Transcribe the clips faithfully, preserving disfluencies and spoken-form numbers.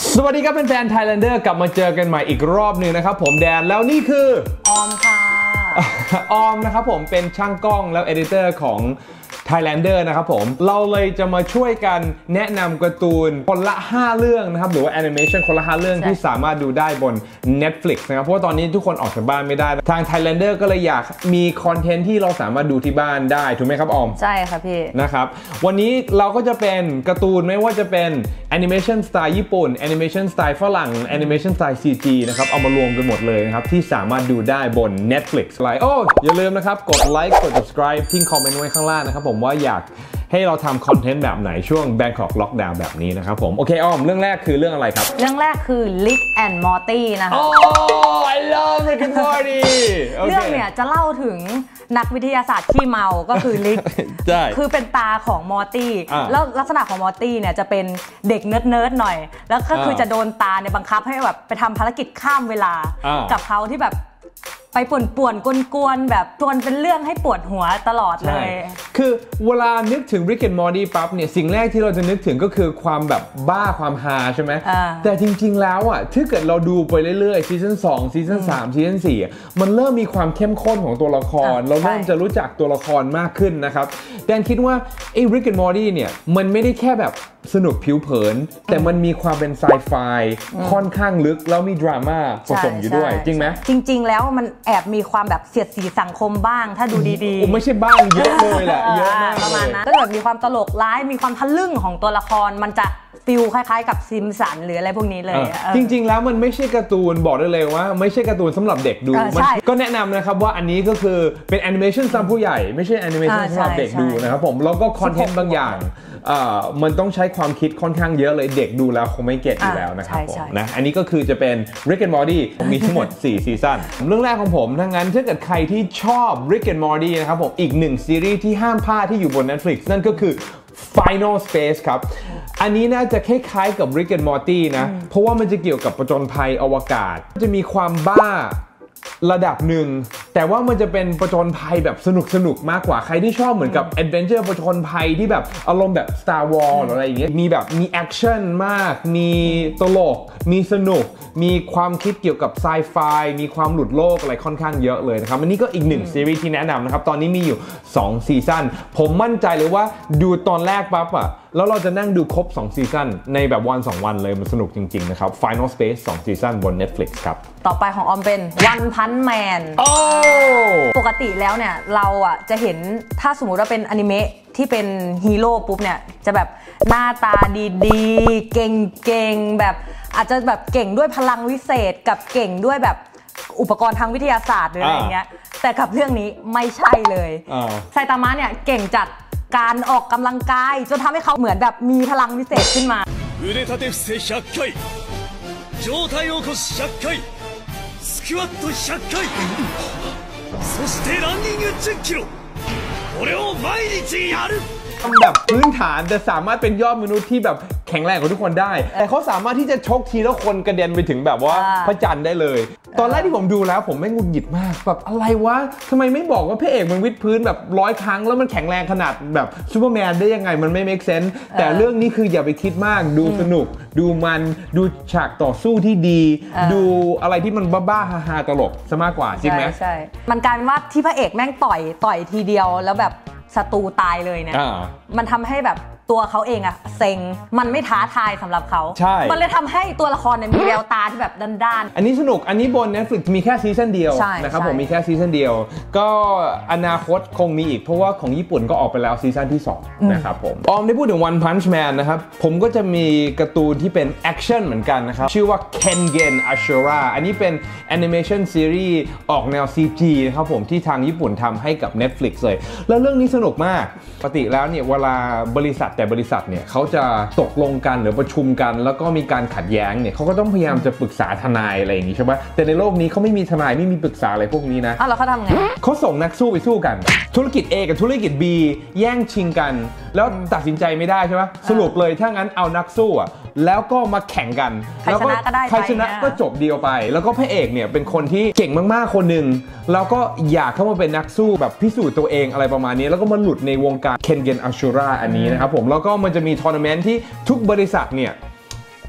สวัสดีครับเป็นแฟน Thailander กลับมาเจอกันใหม่อีกรอบหนึ่งนะครับผมแดนแล้วนี่คือออมค่ะออมนะครับผมเป็นช่างกล้องแล้วเอดิเตอร์ของ Thailander นะครับผมเราเลยจะมาช่วยกันแนะนำการ์ตูนคนละห้าเรื่องนะครับหรือว่าแอนิเมชันคนละห้าเรื่องที่สามารถดูได้บน Netflix นะครับเพราะว่าตอนนี้ทุกคนออกจากบ้านไม่ได้ทาง Thailander ก็เลยอยากมีคอนเทนต์ที่เราสามารถดูที่บ้านได้ถูกไหมครับออมใช่ครับพี่นะครับวันนี้เราก็จะเป็นการ์ตูนไม่ว่าจะเป็นแอนิเมชันสไตล์ญี่ปุ่นแอนิเมชันสไตล์ฝรั่งแอนิเมชันสไตล์ ซี จี นะครับเอามารวมกันหมดเลยนะครับที่สามารถดูได้บน Netflix ไลน์โอ้อย่าลืมนะครับกดไลค์กด subscribe ทิ้งคอมเมนต์ไว้ข้างล่างนะครับผมว่าอยากให้เราทำคอนเทนต์แบบไหนช่วง Bangkok Lockdown แบบนี้นะครับผมโอเคอ้อมเรื่องแรกคือเรื่องอะไรครับเรื่องแรกคือ Rick and Morty นะคะ Oh I love Rick and Morty เรื่องเนี่ยจะเล่าถึงนักวิทยาศาสตร์ขี้เมาก็คือ Rick ใช่คือเป็นตาของมอร์ตี้แล้วลักษณะของมอร์ตี้เนี่ยจะเป็นเด็กเนิร์ดๆหน่อยแล้วก็คือจะโดนตาเนี่ยบังคับให้แบบไปทำภารกิจข้ามเวลากับเขาที่แบบไปป่วนๆกวนๆแบบทวนเป็นเรื่องให้ปวดหัวตลอดเลยคือเวลานึกถึง Rick and Morty ปั๊บเนี่ยสิ่งแรกที่เราจะนึกถึงก็คือความแบบบ้าความฮาใช่ไหมแต่จริงๆแล้วอ่ะถ้าเกิดเราดูไปเรื่อยๆซีซั่นสองซีซั่นสามซีซั่นสี่มันเริ่มมีความเข้มข้นของตัวละครเราเริ่มจะรู้จักตัวละครมากขึ้นนะครับแดนคิดว่าไอ้ Rick and Morty เนี่ยมันไม่ได้แค่แบบสนุกผิวเผินแต่มันมีความเป็นไซไฟค่อนข้างลึกแล้วมีดราม่าผสมอยู่ด้วยจริงไหมจริงๆแล้วมันแอบมีความแบบเสียดสีสังคมบ้างถ้าดูดีๆไม่ใช่บ้างเยอะเลยแหละเยอะมากประมาณนั้นก็แบบมีความตลกร้ายมีความทะลึ่งของตัวละครมันจะฟิลคล้ายๆกับซิมสันหรืออะไรพวกนี้เลยจริงๆแล้วมันไม่ใช่การ์ตูนบอกได้เลยว่าไม่ใช่การ์ตูนสำหรับเด็กดูก็แนะนำนะครับว่าอันนี้ก็คือเป็นแอนิเมชันสำหรับผู้ใหญ่ไม่ใช่แอนิเมชันสำหรับเด็กดูนะครับผมแล้วก็คอนเทนต์บางอย่างมันต้องใช้ความคิดค่อนข้างเยอะเลยเด็กดูแล้วคงไม่เก็ตอยู่แล้วนะครับผมนะอันนี้ก็คือจะเป็น Rick and Morty มีทั้งหมดสี่ซีซั่นเรื่องแรกของผมถ้างั้นถ้าเกิดใครที่ชอบ Rick and Morty นะครับผมอีกหนึ่งซีรีส์ที่ห้ามพลาดที่อยู่บน Netflix นั่นก็คือ Final Space ครับอันนี้น่าจะคล้ายๆกับ Rick and Morty นะเพราะว่ามันจะเกี่ยวกับผจญภัยอวกาศจะมีความบ้าระดับหนึ่งแต่ว่ามันจะเป็นผจญภัยแบบสนุกสนุกมากกว่าใครที่ชอบเหมือนกับแอดเวนเจอร์ผจญภัยที่แบบอารมณ์แบบ Star Wars หรืออะไรอย่างเงี้ยมีแบบมีแอคชั่นมากมีตลกมีสนุกมีความคิดเกี่ยวกับไซไฟมีความหลุดโลกอะไรค่อนข้างเยอะเลยนะครับอันนี้ก็อีกหนึ่งซีรีส์ที่แนะนำนะครับตอนนี้มีอยู่สองซีซั่นผมมั่นใจเลยว่าดูตอนแรกปั๊บอะแล้วเราจะนั่งดูครบสองซีซั่นในแบบวันสองวันเลยมันสนุกจริงๆนะครับ Final Space สองซีซั่นบน Netflix ครับต่อไปของออมเป็น One Punch Man โอ้ปกติแล้วเนี่ยเราอ่ะจะเห็นถ้าสมมุติว่าเป็นอนิเมะที่เป็นฮีโร่ปุ๊บเนี่ยจะแบบหน้าตาดีๆเก่งๆแบบอาจจะแบบเก่งด้วยพลังวิเศษกับเก่งด้วยแบบอุปกรณ์ทางวิทยาศาสตร์หรืออะไรเงี้ยแต่กับเรื่องนี้ไม่ใช่เลยไซตามะเนี่ยเก่งจัดการออกกำลังกายจนทำให้เขาเหมือนแบบมีพลังวิเศษขึ้นมา腕立て伏せひゃっかい上体起こしひゃっかいスクワットひゃっかいそしてランニングじゅっキロこれを毎日やるแบบพื้นฐานจะสามารถเป็นยอดมนุษย์ที่แบบแข็งแรงกว่าทุกคนได้แต่เขาสามารถที่จะชกทีแล้วคนกระเด็นไปถึงแบบว่าพระจันทร์ได้เลยตอนแรกที่ผมดูแล้วผมไม่งุนหงิดมากแบบอะไรวะทำไมไม่บอกว่าพระเอกมันวิดพื้นแบบร้อยครั้งแล้วมันแข็งแรงขนาดแบบซูเปอร์แมนได้ยังไงมันไม่เมคเซนส์แต่เรื่องนี้คืออย่าไปคิดมากดูสนุกดูมันดูฉากต่อสู้ที่ดีดูอะไรที่มันบ้าๆฮาๆตลกซะมากกว่าจริงไหมใช่มันกลายเป็นว่าที่พระเอกแม่งต่อยต่อยทีเดียวแล้วแบบศัตรูตายเลยเนี่ยมันทำให้แบบตัวเขาเองอะเซ็งมันไม่ท้าทายสำหรับเขาใช่มันเลยทำให้ตัวละครเนี่ยมีแววตาที่แบบด้านๆอันนี้สนุกอันนี้บน Netflix มีแค่ซีซั่นเดียวนะครับผมมีแค่ซีซั่นเดียวก็อนาคตคงมีอีกเพราะว่าของญี่ปุ่นก็ออกไปแล้วซีซั่นที่สองนะครับผมออมได้พูดถึง One Punch Man นะครับผมก็จะมีการ์ตูนที่เป็นแอคชั่นเหมือนกันนะครับชื่อว่า Kengan Ashura อันนี้เป็นแอนิเมชันซีรีส์ออกแนว ซี จี นะครับผมที่ทางญี่ปุ่นทำให้กับ Netflix เลยแล้วเรื่องนี้สนุกมากปกติแล้วเนี่ยเวลาบริษัทแต่บริษัทเนี่ยเขาจะตกลงกันหรือประชุมกันแล้วก็มีการขัดแย้งเนี่ยเขาก็ต้องพยายามจะปรึกษาทนายอะไรอย่างนี้ใช่ไหมแต่ในโลกนี้เขาไม่มีทนายไม่มีปรึกษาอะไรพวกนี้นะอ้าวแล้วเขาทำไงเขาส่งนักสู้ไปสู้กันธุรกิจ A กับธุรกิจ B แย่งชิงกันแล้วตัดสินใจไม่ได้ใช่ไหมสรุปเลยถ้างั้นเอานักสู้อ่ะแล้วก็มาแข่งกันแล้วก็ใครชนะก็จบเดียวไปแล้วก็พระเอกเนี่ยเป็นคนที่เก่งมากๆคนหนึ่งแล้วก็อยากเข้ามาเป็นนักสู้แบบพิสูจน์ตัวเองอะไรประมาณนี้แล้วก็มาหลุดในวงการ Kengan Ashura อันนี้นะครับผมแล้วก็มันจะมีทัวร์นาเมนต์ที่ทุกบริษัทเนี่ย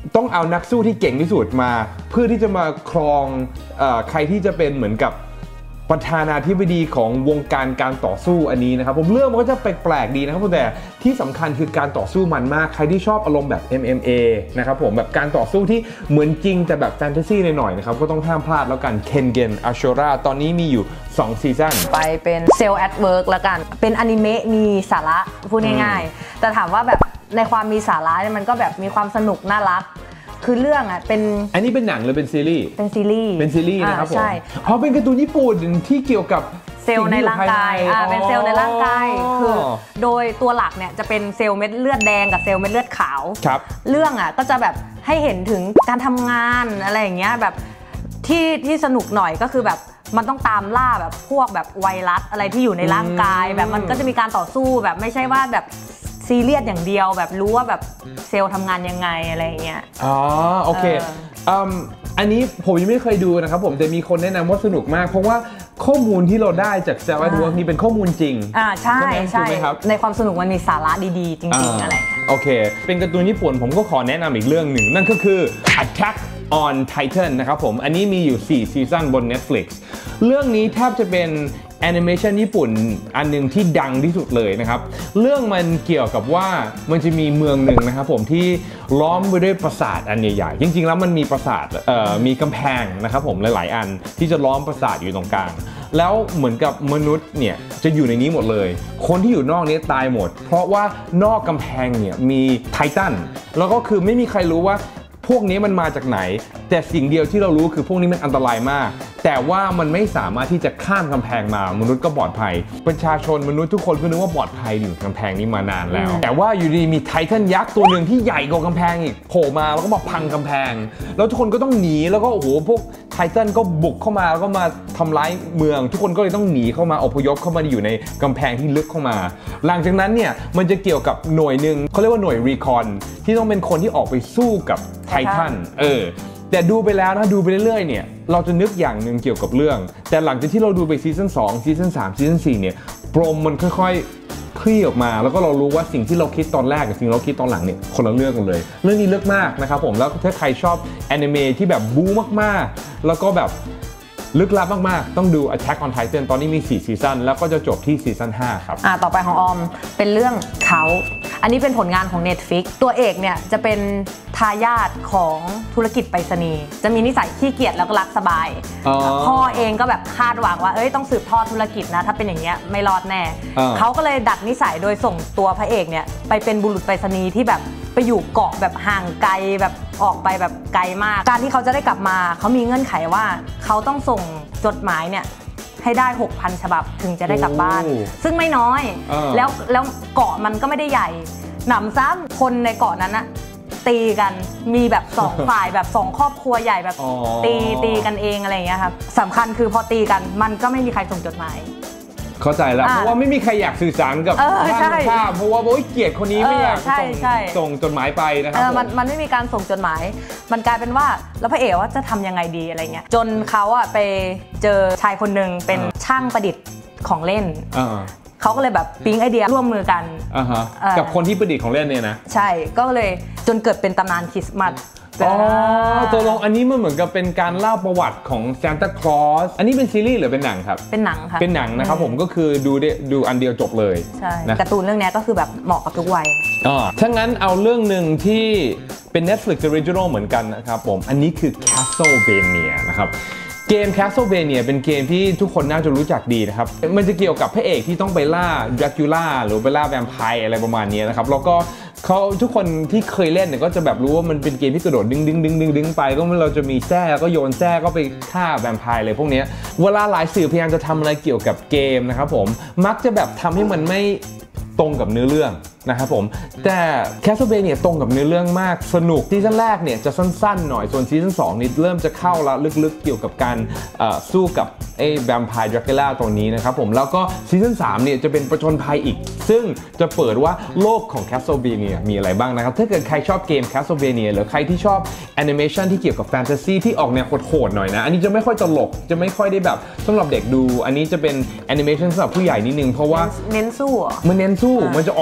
ต้องเอานักสู้ที่เก่งที่สุดมาเพื่อที่จะมาครองเอ่อใครที่จะเป็นเหมือนกับประธานาธิบดีของวงการการต่อสู้อันนี้นะครับผมเรื่องมันก็จะแปลกๆดีนะครับแต่ที่สำคัญคือการต่อสู้มันมากใครที่ชอบอารมณ์แบบ เอ็ม เอ็ม เอ นะครับผมแบบการต่อสู้ที่เหมือนจริงแต่แบบแฟนตาซีหน่อยๆนะครับก็ต้องห้ามพลาดแล้วกันเคนเกนอาโชราตอนนี้มีอยู่สองซีซั่นไปเป็นเซลล์แอดเวิร์กแล้วกันเป็นอนิเมะมีสาระพูดง่ายๆแต่ถามว่าแบบในความมีสาระเนี่ยมันก็แบบมีความสนุกน่ารักคือเรื่องอ่ะเป็นอันนี้เป็นหนังหรือเป็นซีรีส์เป็นซีรีส์เป็นซีรีส์นะครับผมใช่เพราะเป็นการ์ตูนญี่ปุ่นที่เกี่ยวกับเซลล์ในร่างกายอ่าเป็นเซลล์ในร่างกายคือโดยตัวหลักเนี่ยจะเป็นเซลล์เม็ดเลือดแดงกับเซลล์เม็ดเลือดขาวครับเรื่องอ่ะก็จะแบบให้เห็นถึงการทำงานอะไรอย่างเงี้ยแบบที่ที่สนุกหน่อยก็คือแบบมันต้องตามล่าแบบพวกแบบไวรัสอะไรที่อยู่ในร่างกายแบบมันก็จะมีการต่อสู้แบบไม่ใช่ว่าแบบซีเรียสอย่างเดียวแบบรู้ว่าแบบเซลล์ทำงานยังไงอะไรอย่างเงี้ยอ๋อโอเคอืมอันนี้ผมยังไม่เคยดูนะครับผมแต่มีคนแนะนำว่าสนุกมากเพราะว่าข้อมูลที่เราได้จาก Cell at Work นี่เป็นข้อมูลจริงอ่าใช่ใช่ในความสนุกมันมีสาระดีๆจริงๆอะไรโอเคเป็นการ์ตูนญี่ปุ่นผมก็ขอแนะนำอีกเรื่องหนึ่งนั่นก็คือ Attack on Titan นะครับผมอันนี้มีอยู่สี่ซีซั่นบน Netflix เรื่องนี้แทบจะเป็นแอนิเมชันญี่ปุ่นอันนึงที่ดังที่สุดเลยนะครับเรื่องมันเกี่ยวกับว่ามันจะมีเมืองหนึ่งนะครับผมที่ล้อมไปด้วยปราสาทอันใหญ่ๆจริงๆแล้วมันมีปราสาทเอ่อมีกำแพงนะครับผมหลายๆอันที่จะล้อมปราสาทอยู่ตรงกลางแล้วเหมือนกับมนุษย์เนี่ยจะอยู่ในนี้หมดเลยคนที่อยู่นอกนี้ตายหมดเพราะว่านอกกำแพงเนี่ยมีไททันแล้วก็คือไม่มีใครรู้ว่าพวกนี้มันมาจากไหนแต่สิ่งเดียวที่เรารู้คือพวกนี้มันอันตรายมากแต่ว่ามันไม่สามารถที่จะข้ามกำแพงมามนุษย์ก็ปลอดภัยประชาชนมนุษย์ทุกคนก็นึกว่าปลอดภัยอยู่กำแพงนี้มานานแล้วแต่ว่าอยู่ดีมีไททันยักษ์ตัวหนึ่งที่ใหญ่กว่ากำแพงอีกโผล่มาแล้วก็มาพังกำแพงแล้วทุกคนก็ต้องหนีแล้วก็โอ้โหพวกไททันก็บุกเข้ามาแล้วก็มาทำร้ายเมืองทุกคนก็เลยต้องหนีเข้ามาอพยพเข้ามาอยู่ในกำแพงที่ลึกเข้ามาหลังจากนั้นเนี่ยมันจะเกี่ยวกับหน่วยหนึ่งเขาเรียกว่าหน่วยรีคอนที่ต้องเป็นคนที่ออกไปสู้กับไททันเออแต่ดูไปแล้วนะดูไปเรื่อยๆเนี่ยเราจะนึกอย่างหนึ่งเกี่ยวกับเรื่องแต่หลังจากที่เราดูไปซีซั่นสองซีซั่นสามซีซั่นสี่เนี่ยปรมมันค่อยๆคลี่ออกมาแล้วก็เรารู้ว่าสิ่งที่เราคิดตอนแรกกับสิ่งที่เราคิดตอนหลังเนี่ยคนละเรื่องกันเลยเรื่องนี้ลึกมากนะครับผมแล้วถ้าใครชอบแอนิเมะที่แบบบู๊มากๆแล้วก็แบบลึกลับมากๆต้องดู Attack on Titan ตอนนี้มีสี่ซีซั่นแล้วก็จะจบที่ซีซั่นห้าครับอ่าต่อไปของออมเป็นเรื่องเขาอันนี้เป็นผลงานของ Netflix ตัวเอกเนี่ยจะเป็นทายาทของธุรกิจไปรษณีย์จะมีนิสัยขี้เกียจแล้วก็รักสบายพ่อเองก็แบบคาดหวังว่าเอ้ยต้องสืบทอดธุรกิจนะถ้าเป็นอย่างเงี้ยไม่รอดแน่เขาก็เลยดัดนิสัยโดยส่งตัวพระเอกเนี่ยไปเป็นบุรุษไปรษณีย์ที่แบบไปอยู่เกาะแบบห่างไกลแบบออกไปแบบไกลมากการที่เขาจะได้กลับมาเขามีเงื่อนไขว่าเขาต้องส่งจดหมายเนี่ยให้ได้ หกพัน ฉบับถึงจะได้กลับบ้านซึ่งไม่น้อยแล้วแล้วเกาะมันก็ไม่ได้ใหญ่หนำซ้ำคนในเกาะนั้นนะตีกันมีแบบสองฝ่ายแบบสองครอบครัวใหญ่แบบตีตีกันเองอะไรอย่างเงี้ยครับสำคัญคือพอตีกันมันก็ไม่มีใครส่งจดหมายเข้าใจแล้วเพราะว่าไม่มีใครอยากสื่อสารกับบ้านข้าเพราะว่าโอ๊ยเกลียดคนนี้ไม่อยากส่งส่งจดหมายไปนะครับมันมันไม่มีการส่งจดหมายมันกลายเป็นว่าแล้วพระเอกว่าจะทำยังไงดีอะไรเงี้ยจนเขาอะไปเจอชายคนหนึ่งเป็นช่างประดิษฐ์ของเล่นเขาก็เลยแบบปิ๊งไอเดียร่วมมือกันกับคนที่ประดิษฐ์ของเล่นเนี่ยนะใช่ก็เลยจนเกิดเป็นตำนานคริสต์มาสอ๋อตัวลงอันนี้มันเหมือนกับเป็นการเล่าประวัติของซานตาคลอสอันนี้เป็นซีรีส์หรือเป็นหนังครับเป็นหนังค่ะเป็นหนังนะครับผมก็คือดูได้ดูอันเดียวจบเลยใช่การ์ตูนเรื่องนี้ก็คือแบบเหมาะกับทุกวัยอ๋อถ้างั้นเอาเรื่องหนึ่งที่เป็น Netflix Original เหมือนกันนะครับผมอันนี้คือ Castlevania นะครับเกม Castlevania เป็นเกมที่ทุกคนน่าจะรู้จักดีนะครับมันจะเกี่ยวกับพระเอกที่ต้องไปล่าดรากูล่าหรือไปล่าแวมไพร์อะไรประมาณนี้นะครับแล้วก็เขาทุกคนที่เคยเล่นเนี่ยก็จะแบบรู้ว่ามันเป็นเกมที่กระโดดดึงดึงดึงดึงดึงไปก็เราจะมีแส้ก็โยนแส้ก็ไปฆ่าแวมไพร์เลยพวกนี้เวลาหลายสื่อพยายามจะทำอะไรเกี่ยวกับเกมนะครับผมมักจะแบบทำให้มันไม่ตรงกับเนื้อเรื่องนะครับผมแต่ Castlevania ตรงกับเนื้อเรื่องมากสนุกซีซั่นแรกเนี่ยจะสั้นๆหน่อยส่วนซีซั่นสองนี่เริ่มจะเข้าละลึกๆเกี่ยวกับการสู้กับไอ้แวมไพร์ดรากูล่าตรงนี้นะครับผมแล้วก็ซีซั่นสามเนี่ยจะเป็นประชนภัยอีกซึ่งจะเปิดว่าโลกของ Castlevania มีอะไรบ้างนะครับถ้าเกิดใครชอบเกม Castlevania หรือใครที่ชอบแอนิเมชันที่เกี่ยวกับแฟนตาซีที่ออกแนวโหดๆหน่อยนะอันนี้จะไม่ค่อยตลกจะไม่ค่อยได้แบบสำหรับเด็กดูอันนี้จะเป็นแอนิเมชันสำหรับผู้ใหญ่นิดนึงเพราะว่าเน้นสู้มันเน้นสู้มันจะออกโห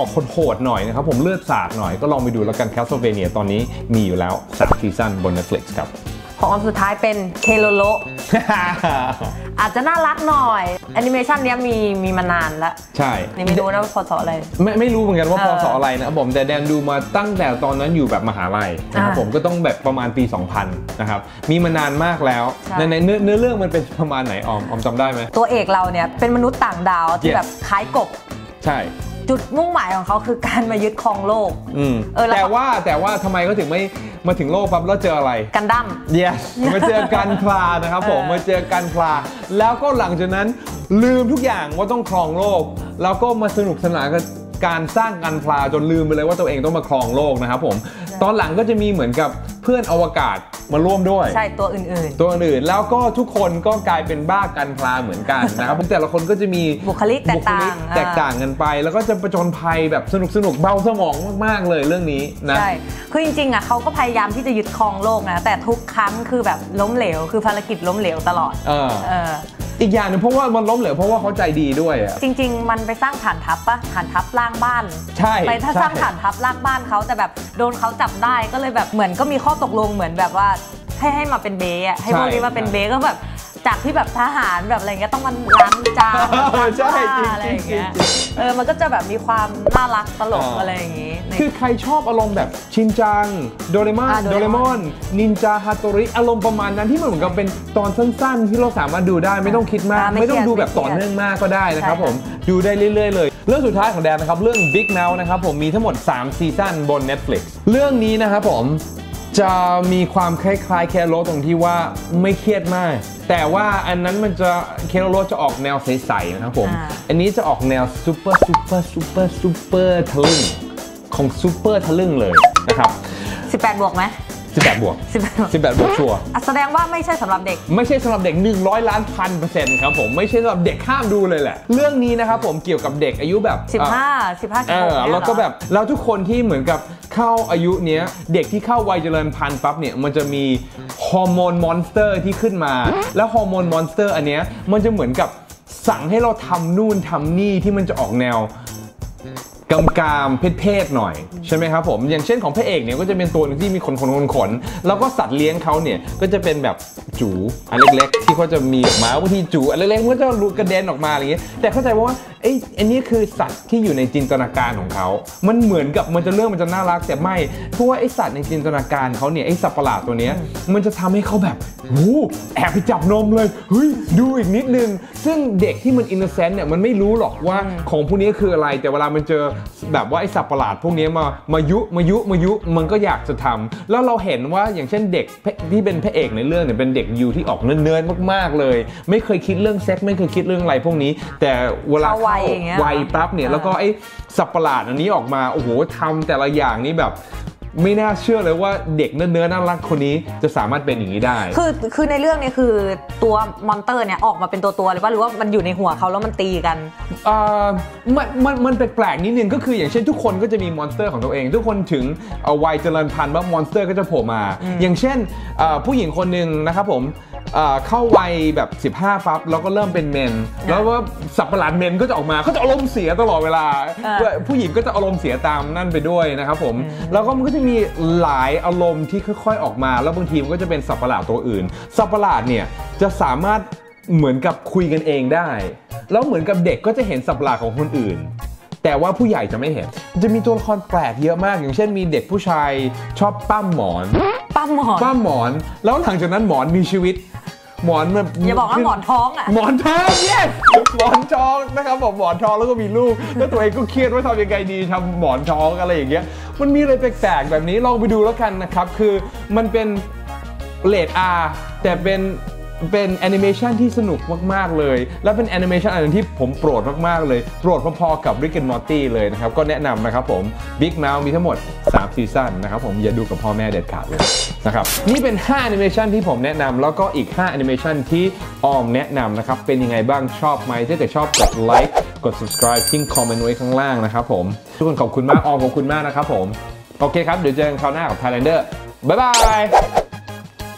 ดหน่อยนะครับผมเลือดสาดหน่อยก็ลองไปดูแล้วกัน Castlevania ตอนนี้มีอยู่แล้วสามซีซั่นบน Netflix ครับของอันสุดท้ายเป็นเคโลโล อาจจะน่ารักหน่อยแอนิเมชันนี้มีมีมานานแล้วใช่นี่ไม่รู้นะพศอะไรไม่ไม่รู้เหมือนกันว่าพศอะไรนะครับผมแต่แดนดูมาตั้งแต่ตอนนั้นอยู่แบบมหาลัยนะครับผมก็ต้องแบบประมาณปี สองพัน นะครับมีมานานมากแล้วในในเนื้อเนื้อเรื่องมันเป็นประมาณไหนออมออมจำได้ไหมตัวเอกเราเนี่ยเป็นมนุษย์ต่างดาวที่แบบคล้ายกบใช่จุดมุ่งหมายของเขาคือการมายึดครองโลกเออแต่ว่าแต่ว่าทำไมเขาถึงไม่มาถึงโลกปั๊บแล้วเจออะไรกันดั้ม yes มาเจอกันพลานะครับผมมาเจอกันพลาแล้วก็หลังจากนั้นลืมทุกอย่างว่าต้องครองโลกแล้วก็มาสนุกสนานกับการสร้างกันพลาจนลืมไปเลยว่าตัวเองต้องมาครองโลกนะครับผมตอนหลังก็จะมีเหมือนกับเพื่อนอวกาศมาร่วมด้วยใช่ตัวอื่นๆตัวอื่นแล้วก็ทุกคนก็กลายเป็นบ้ากันพลาเหมือนกันนะครับแต่ละคนก็จะมีบุคลิกแตกต่างแตกต่างกันไปแล้วก็จะประจนภัยแบบสนุกสนุกเบาสมองมากๆเลยเรื่องนี้นะใช่คือจริงๆอ่ะเขาก็พยายามที่จะยึดครองโลกนะแต่ทุกครั้งคือแบบล้มเหลวคือภารกิจล้มเหลวตลอดเออเอออีกอย่างนึงเพราะว่ามันล้มเหลวเพราะว่าเขาใจดีด้วยอ่ะจริงๆมันไปสร้างฐานทัพปะฐานทัพล่างบ้านใช่ไปถ้าสร้างฐานทัพล่างบ้านเขาแต่แบบโดนเขาจับได้ก็เลยแบบเหมือนก็มีข้อตกลงเหมือนแบบว่าให้ให้มาเป็นเบสอ่ะให้พวกนี้มาเป็นเบสก็แบบจากที่แบบทหารแบบอะไรเงี้ยต้องมาล้างจานใช่จริงอะไรอย่างเงี้ยเออมันก็จะแบบมีความน่ารักตลกอะไรอย่างงี้คือใครชอบอารมณ์แบบชินจังโดเรมอนโดเรมอนนินจาฮาโตริอารมณ์ประมาณนั้นที่มันเหมือนกับเป็นตอนสั้นๆที่เราสามารถดูได้ไม่ต้องคิดมากไม่ต้องดูแบบต่อเนื่องมากก็ได้นะครับผมดูได้เรื่อยๆเลยเรื่องสุดท้ายของแดนนะครับเรื่อง Big Mouth นะครับผมมีทั้งหมดสามซีซั่นบน Netflix เรื่องนี้นะครับผมจะมีความคล้ายๆแคโรตรงที่ว่าไม่เครียดมากแต่ว่าอันนั้นมันจะแคโรจะออกแนวใสๆนะครับผม อ, อันนี้จะออกแนวซูเปอร์ซูเปอร์ซูเปอร์ซูเปอร์ทะลึ่งของซูเปอร์ทะลึ่งเลยนะครับสิบแปดบวกไหมสิบแปดบวกสิบแปดบวกชัวร์แสดงว่าไม่ใช่สำหรับเด็กไม่ใช่สำหรับเด็กหนึ่งร้อยล้านพันเปอร์เซ็นต์ครับผมไม่ใช่สำหรับเด็กข้ามดูเลยแหละเรื่องนี้นะครับผมเกี่ยวกับเด็กอายุแบบสิบห้า สิบห้า สิบหกแล้วก็แบบเราทุกคนที่เหมือนกับเข้าอายุเนี้ยเด็กที่เข้าวัยเจริญพันธุ์ปั๊บเนี่ยมันจะมีฮอร์โมนมอนสเตอร์ที่ขึ้นมาแล้วฮอร์โมนมอนสเตอร์อันเนี้ยมันจะเหมือนกับสั่งให้เราทำนู่นทำนี่ที่มันจะออกแนวกำกามเพศๆหน่อยใช่ไหมครับผมอย่างเช่นของพระเอกเนี่ยก็จะเป็นตัวนึงที่มีขนขนขนขนแล้วก็สัตว์เลี้ยงเขาเนี่ยก็จะเป็นแบบจู๋อันเล็กๆที่เขาจะมีออกมาบางทีจู๋อันเล็กๆมันก็จะรูกระเด็นออกมาอะไรอย่างเงี้ยแต่เข้าใจว่าไอ้อันนี้คือสัตว์ที่อยู่ในจินตนาการของเขามันเหมือนกับมันจะเรื่องมันจะน่ารักแต่ไม่เพราะว่าไอ้สัตว์ในจินตนาการเขาเนี่ยไอ้สัตว์ประหลาดตัวเนี้ยมันจะทำให้เขาแบบโอ้แอบไปจับนมเลยเฮ้ยดูอีกนิดนึงซึ่งเด็กที่มันอินโนเซนต์เนี่ยมันไม่รู้หรอกว่าของพวกนี้คืออะไรแต่เวลามันเจอแบบว่าไอ้สัตว์ประหลาดพวกนี้มามายุมายุมายุมันก็อยากจะทำแล้วเราเห็นว่าอย่างเช่นเด็กที่เป็นพระเอกในเรื่องเนี่ยเป็นเด็กยูที่ออกเนิร์ดๆมากๆเลยไม่เคยคิดเรื่องเซ็กไม่เคยคิดเรื่องอะไรพวกนี้แต่เวลาเข้าวัยปั๊บเนี่ยแล้วก็ไอ้สัตว์ประหลาดอันนี้ออกมาโอ้โหทำแต่ละอย่างนี้แบบไม่น่าเชื่อเลยว่าเด็กเนื้อน่ารักคนนี้จะสามารถเป็นอย่างนี้ได้คือคือในเรื่องนี้คือตัวมอนเตอร์เนี่ยออกมาเป็นตัวตัวเลยป่ะหรือว่ามันอยู่ในหัวเขาแล้วมันตีกันอ่ามันมันมันแปลกๆนิดนึงก็คืออย่างเช่นทุกคนก็จะมีมอนสเตอร์ของตัวเองทุกคนถึงวัยเจริญพันธุ์ว่ามอนสเตอร์ก็จะโผล่มาอย่างเช่นผู้หญิงคนหนึ่งนะครับผมเข้าวัยแบบสิบห้าปั๊บแล้วก็เริ่มเป็นเมนแล้วว่าสัตว์ประหลาดเมนก็จะออกมาเขาจะอารมณ์เสียตลอดเวลาผู้หญิงก็จะอารมณ์เสียตามนั่นไปด้วยนะครับผมแล้วก็มันก็จะมีหลายอารมณ์ที่ค่อยๆออกมาแล้วบางทีมันก็จะเป็นสัตว์ประหลาดตัวอื่นสัตว์ประหลาดเนี่ยจะสามารถเหมือนกับคุยกันเองได้แล้วเหมือนกับเด็กก็จะเห็นสัตว์ประหลาดของคนอื่นแต่ว่าผู้ใหญ่จะไม่เห็นจะมีตัวละครแปลกเยอะมากอย่างเช่นมีเด็กผู้ชายชอบปั้มหมอนปั้มหมอนปั้มหมอนแล้วหลังจากนั้นหมอนมีชีวิตหมอนแบบอย่าบอกว่าหมอนท้องอ่ะหมอนท้อง yes หมอนท้องนะครับบอกหมอนท้องแล้วก็มีลูกแล้วตัวเองก็เครียดว่าทำยังไงดีทำหมอนท้องอะไรอย่างเงี้ยมันมีอะไรแปลกๆแบบนี้ลองไปดูแล้วกันนะครับคือมันเป็นเรท อาร์ แต่เป็นเป็นแอนิเมชันที่สนุกมากๆเลยและเป็นแอนิเมชันอันที่ผมโปรดมากๆเลยโปรดพอๆกับ Rick and Morty เลยนะครับก็แนะนำนะครับผม Big Mouth มีทั้งหมดสามซีซั่นนะครับผมอย่าดูกับพ่อแม่เด็ดขาดเลยนะครับนี่เป็นห้าแอนิเมชันที่ผมแนะนำแล้วก็อีกห้าแอนิเมชันที่ออมแนะนำนะครับเป็นยังไงบ้างชอบไหมถ้าเกิดชอบกดไลค์กด subscribe ทิ้งคอมเมนต์ไว้ข้างล่างนะครับผมทุกคนขอบคุณมากออมขอบคุณมากนะครับผมโอเคครับเดี๋ยวเจอกันคราวหน้ากับ Thailander บ๊ายบาย